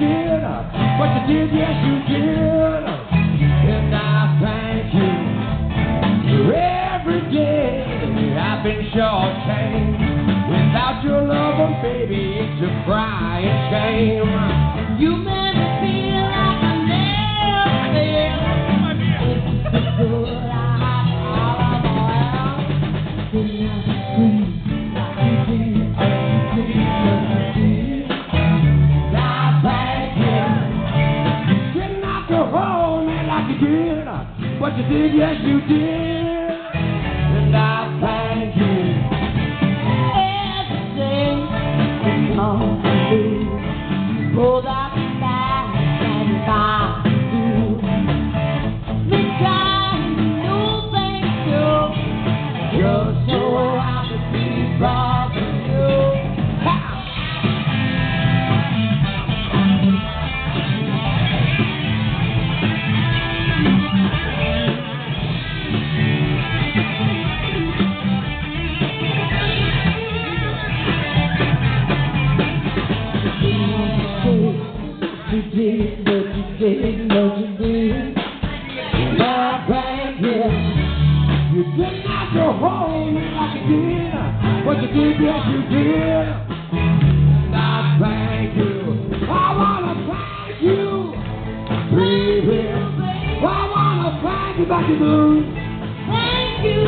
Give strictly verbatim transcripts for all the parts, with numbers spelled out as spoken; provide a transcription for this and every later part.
did. What you did, yes, you did. And I thank you for every day I've been short-changed. Without your love, baby, it's a crying shame. You made me feel like I never felt. It's the good I have all of oil. Didn't I scream like you did? You did what you did. I thank you. You didn't have to hold me like you did. What you did, yes, you did. And I thank you. Pull that back and back to me trying to thank you. You're so happy to be proud of you. You did what you did, what you did. I thank you. You didn't have to hold me like you did. What you did, yes, you did. And I thank you. I wanna thank you, baby. I wanna thank you, back to blue. Thank you.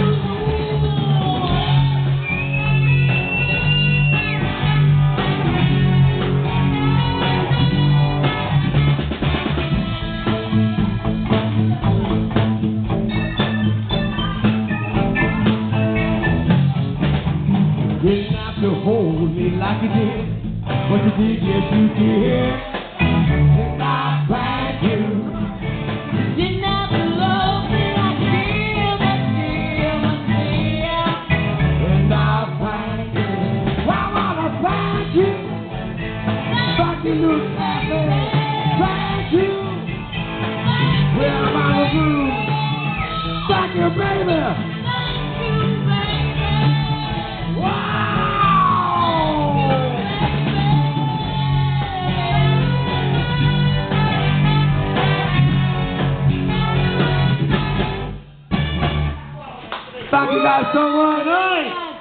Didn't have to hold me like you did. What you did, yes, you did. And I thank you. You didn't have to love me like you did, but still, but still. And I thank you. I wanna thank you. Thank you, Luke. Thank you. Well, I'm on the groove. Thank you, baby. Thank you guys so much.